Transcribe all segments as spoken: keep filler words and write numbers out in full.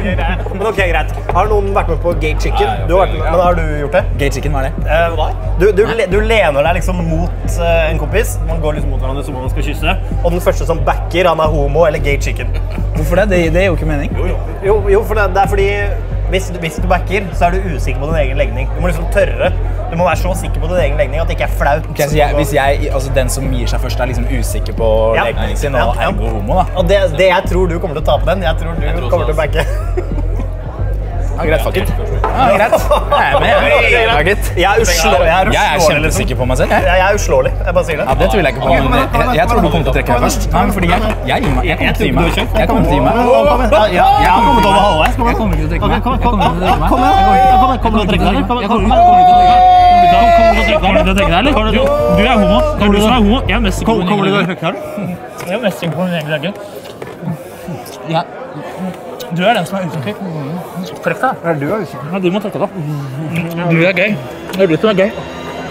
Men ok, greit. Har noen vært med på Gate Chicken? Du har vært med, men har du gjort det? Gate Chicken, hva er det? Uh, hva? Du, du, du lener deg liksom mot uh, en kompis. Man går liksom mot hverandre som om man skal kysse. Og den første som backer, han er homo eller Gate Chicken. Hvorfor det? Det, det er jo ikke mening. Jo, jo. jo, jo for det, det er fordi hvis, hvis du backer, så er du usikker på din egen legning. Du må liksom tørre. Du må være så sikker på din egen legning at det ikke er flaut. Okay, så jeg, hvis jeg, altså den som gir seg først er liksom usikker på ja. legningen sin og ja, ja. er homo da. Og det, det jeg tror du kommer til å ta på den, jeg tror du jeg tror kommer til å backe. Ja, greit, fuck it. Ja, greit. Jeg er med, jeg. Fuck it. Jeg er uslåelig. Jeg er, jeg er kjempesikker på meg selv, jeg. Jeg er uslåelig, jeg bare sier det. Ja, det tviler jeg ikke på, men jeg, jeg tror du kommer til å trekke meg først. Nei, men fordi jeg, jeg gir meg. Jeg kommer til å gi meg. Jeg kommer til å gi meg. Jeg har kommet over halvveis. Jeg kommer ikke til å trekke meg. Jeg kommer til å trekke meg. Kom igjen. Kommer du til å trekke deg, eller? Kommer du til å trekke deg, eller? Du er homo. Det er du som er homo. Jeg er mest sikker på min egen legning. Kommer du til å trekke deg? Jeg er mest sikker på min egen legning. Ja. Du er den som er usikker. Trekk deg. Ja, du er usikker. Ja, du må trekke deg. Du er gøy. Det er du som er gøy.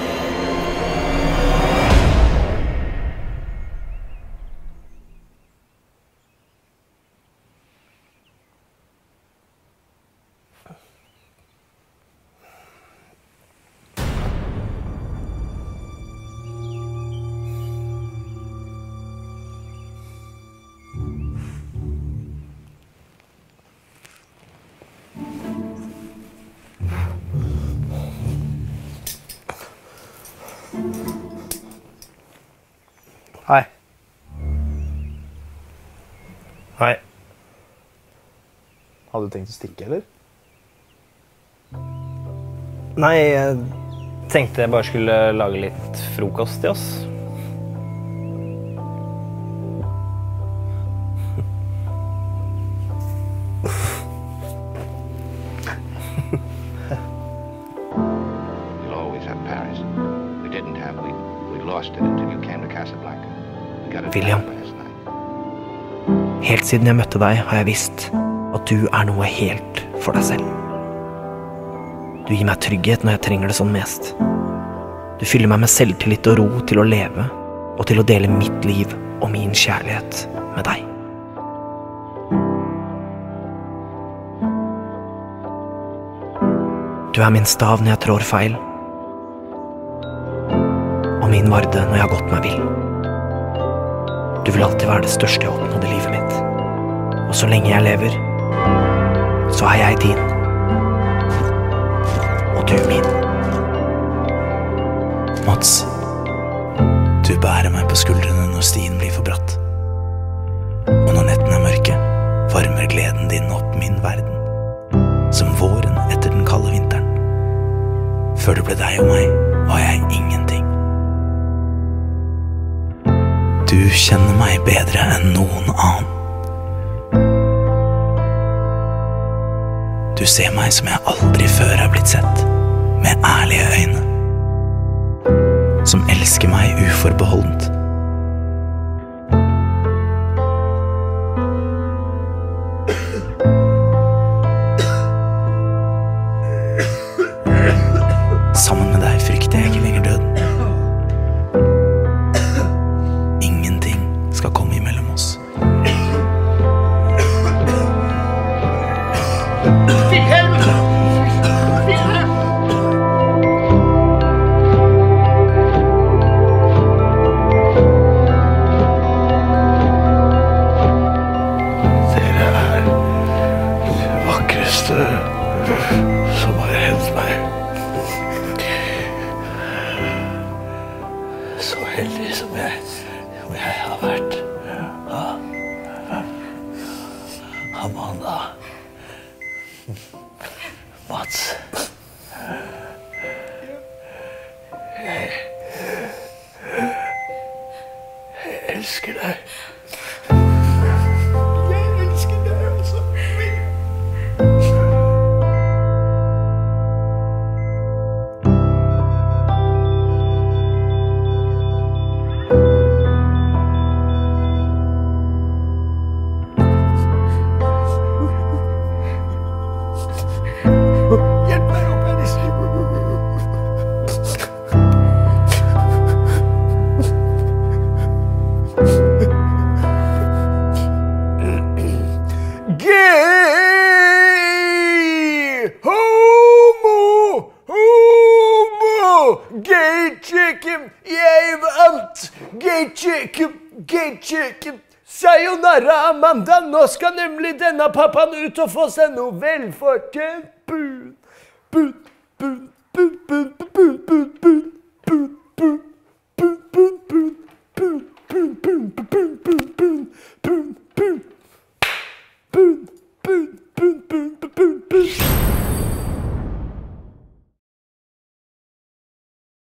Hei. Hei. Hadde du tenkt å stikke, eller? Nei, jeg tenkte jeg bare skulle lage litt frokost til oss. You'll always have Paris. We didn't have, we, we lost it until you came to Casablanca. William, helt siden jeg møtte deg har jeg visst at du er noe helt for deg selv. Du gir meg trygghet når jeg trenger det sånn mest. Du fyller meg med selvtillit og ro til å leve og til å dele mitt liv og min kjærlighet med deg. Du er min stav når jeg trår feil, og min varde når jeg har gått meg vill. Du vil alltid være det største jeg oppnådde i livet mitt. Og så lenge jeg lever, så er jeg din. Og du min. Mats, du bærer meg på skuldrene når stien blir for bratt. Og når netten er mørke, varmer gleden din opp min verden. Som våren etter den kalde vinteren. Før det ble deg og meg, var jeg ingenting. Du kjenner meg bedre enn noen annen. Du ser meg som jeg aldri før har blitt sett, med ærlige øyne. Som elsker meg uforbeholdent. Sammen med deg frykter jeg ikke lenger døden. Skal komme imellom oss. Dere er det vakreste som har hendt meg. Så heldig som jeg jeg har vært. Ja. Amanda. Mats. Jeg, jeg elsker deg. Jeg elsker deg også. Gate chicken, gate chicken. Sayonara, Amanda. Nå skal nemlig denne pappaen ut og få seg noe velfortjent bud. Bud.